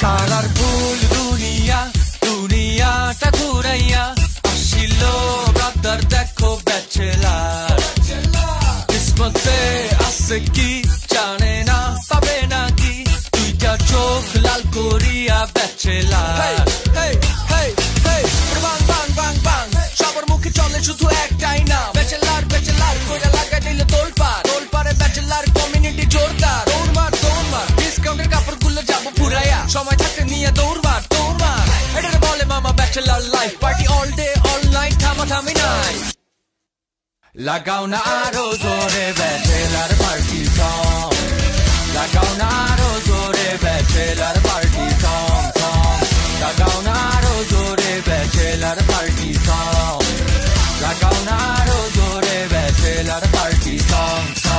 Faridpur দুনিয়াটা ঘুরাইয়া আসিল brother দেখো ব্যাচেলার কিসমতে আছে কি জানে না পাবে নাকি দুইটা চোখ লাল করিয়া ব্যাচেলার বাং বাং বাং বাং সবার মুখে চলে শুধু একটাই না ব্যাচেলার ব্যাচেলার কইরা লাগাই দিলে তোলপাড়ে ব্যাচেলার কমিউনিটি জোরদার দৌড়মার ডিসকাউন্টের কাপড়গুলো যাবো পুরাইয়া সময় থাকতে নিয়ে দৌড়মার এটারে বলে মামা bachelor life party all day all night থামাথামি নাই লাগাও না আরো জোরে ব্যাচেলার পার্টি সং লাগাও না আরো জোরে ব্যাচেলার পার্টি সং লাগাও না আরো জোরে ব্যাচেলার পার্টি সং লাগাও না আরো জোরে ব্যাচেলার পার্টি সং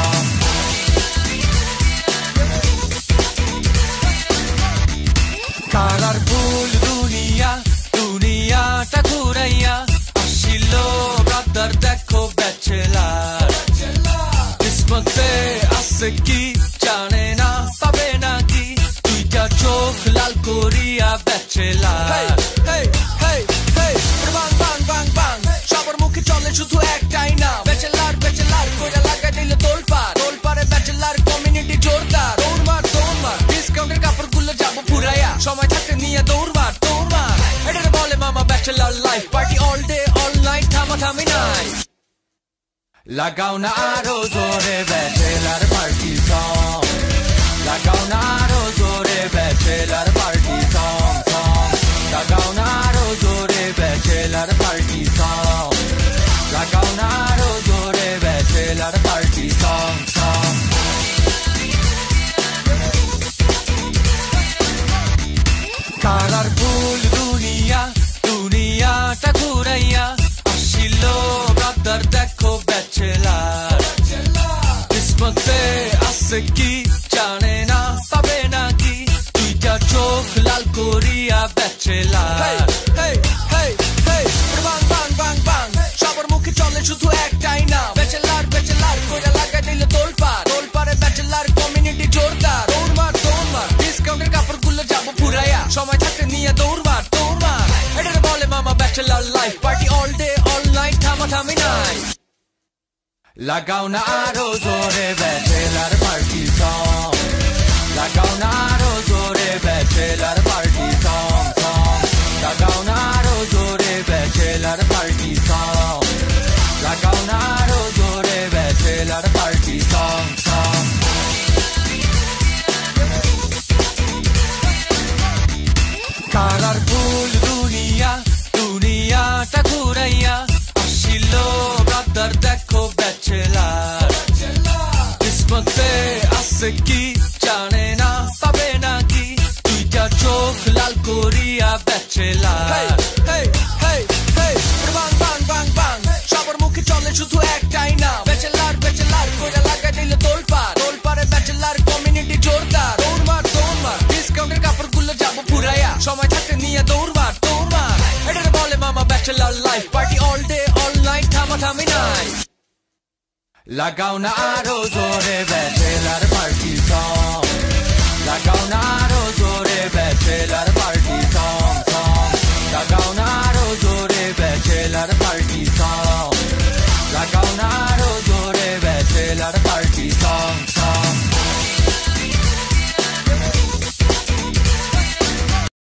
Faridpur দুনিয়াটা ঘুরাইয়া আসিল ব্রাদার দেখো ব্যাচেলার কিসমতে আছে কি জানে না পাবে নাকি দুইটা চোখ লাল করিয়া ব্যাচেলার বাং বাং বাং বাং সবার মুখে চলে শুধু একটাই না ব্যাচেলার কইরা লাগাই দিলে তোলপাড়ে ব্যাচেলার কমিউনিটি জোরদার দৌড়মার ডিসকাউন্টের কাপড়গুলো যাবো পুরাইয়া সময় থাকতে নিয়ে দৌড়মার এটারে বলে মামা bachelor life party all day all night থামাথামি নাই লাগাও না আরো জোরে ব্যাচেলার পার্টি সং লাগাও না আরো জোরে ব্যাচেলার পার্টি সং লাগাও না আরো জোরে ব্যাচেলার পার্টি সং লাগাও না আরো জোরে ব্যাচেলার পার্টি সং Faridpur দুনিয়াটা ঘুরাইয়া আসিল ব্রাদার দেখো ব্যাচেলার কিসমতে আছে কি জানে না পাবে নাকি দুইটা চোখ লাল করিয়া ব্যাচেলার বাং বাং বাং বাং সবার মুখে চলে শুধু একটাই না ব্যাচেলার কইরা লাগাই দিলে তোলপাড়ে ব্যাচেলার কমিউনিটি জোরদার দৌড়মার ডিসকাউন্টের কাপড়গুলো যাবো পুরাইয়া সময় থাকতে নিয়ে দৌড়মার এটারে বলে মামা bachelor life party all day all night থামাথামি নাই লাগাও না আরো জোরে ব্যাচেলার পার্টি সং লাগাও না আরো জোরে ব্যাচেলার পার্টি সং লাগাও না আরো জোরে ব্যাচেলার পার্টি সং লাগাও না আরো জোরে ব্যাচেলার পার্টি সং Faridpur দুনিয়াটা ঘুরাইয়া আসিল ব্রাদার দেখো ব্যাচেলার কিসমতে আছে কি জানে না পাবে নাকি দুইটা চোখ লাল করিয়া ব্যাচেলার বাং বাং বাং বাং সবার মুখে চলে শুধু একটাই না ব্যাচেলার কইরা লাগাই দিলে তোলপাড়ে ব্যাচেলার কমিউনিটি জোরদার দৌড়মার ডিসকাউন্টের কাপড়গুলো যাবো পুরাইয়া সময় থাকতে নিয়ে দৌড়মার এটারে বলে মামা bachelor life party all day all night থামাথামি নাই লাগাও না আরো জোরে ব্যাচেলার পার্টি সং লাগাও না